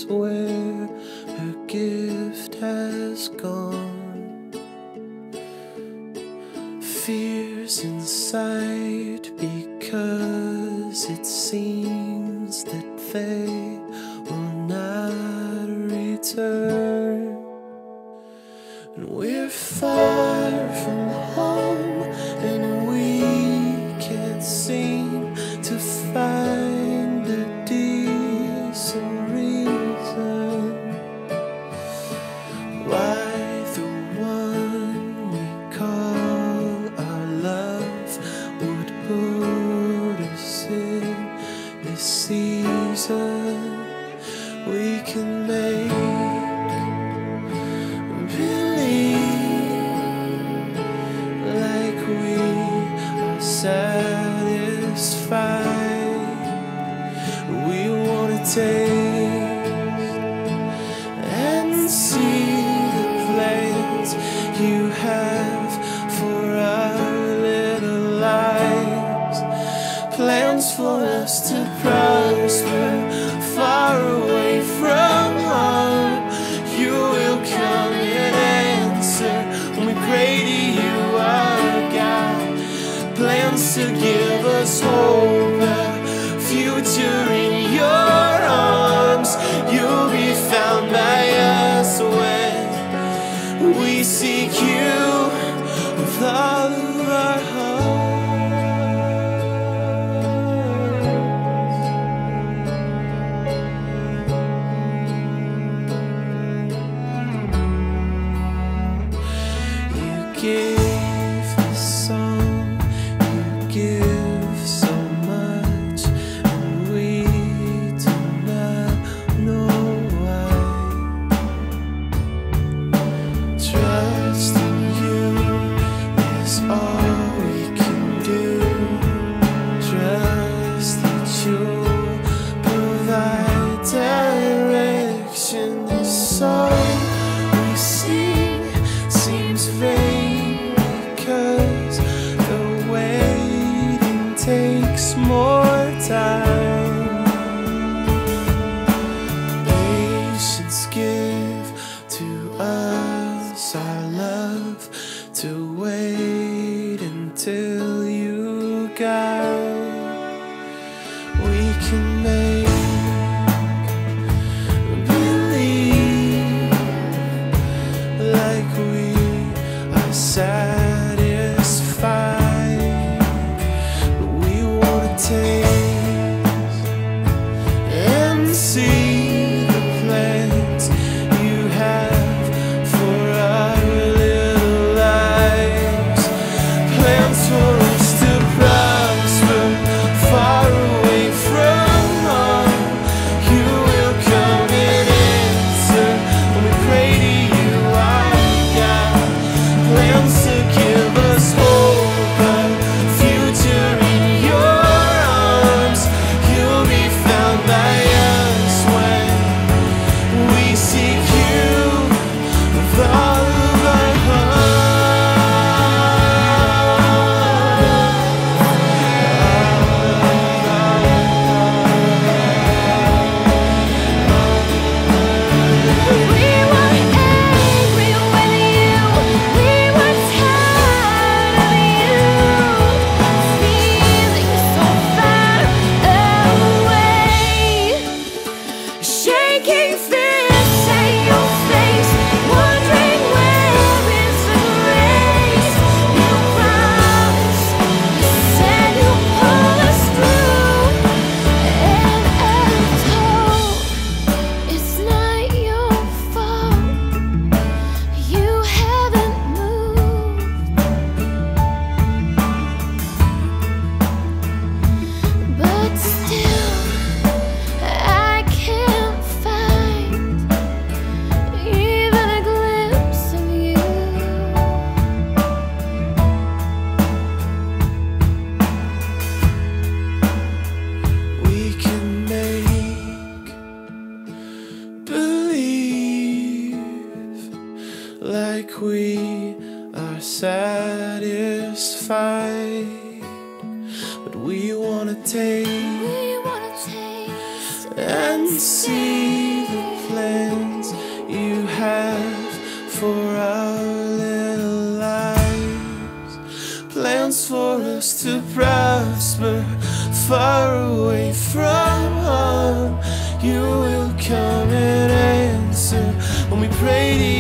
where her gift has gone. Fears inside because it seems that they will not return. And we're far from home, and we can't seem to find a decent reason why the one we call our love would put us in this season. We can make believe like we are satisfied. We wanna taste and see the plans you have for our little lives. Plans for us to prosper far away from home. You will come and answer when we pray to you, our God. Plans to give us hope, a future in your arms. You'll be found by us when we seek you with all of our hearts. You gave the song, you give so much, and we do not know why. Trust in you is all we can do. Trust that you'll provide direction. This song we sing seems vain because the waiting takes more time. Patience give to us our love, to wait until you guide. We can make believe like we are satisfied. But we wanna taste and see the plans you have for our little lives. Plans for us to prosper far away from home. You will come and answer when we pray to you, our God. Plans to give us hope, a future in your arms. You'll be found by us when we seek you with all of our We were angry with you, we were tired of you, feeling so far away. Shaking fists at your face, wondering where is the grace. You promised, you said you'd pull us through, and I'm told it's not your fault. You haven't moved, but still I can't find even a glimpse of you. we can make believe like we are satisfied. But we wanna taste We wanna taste and see the far away from home, you will come and answer when we pray to you.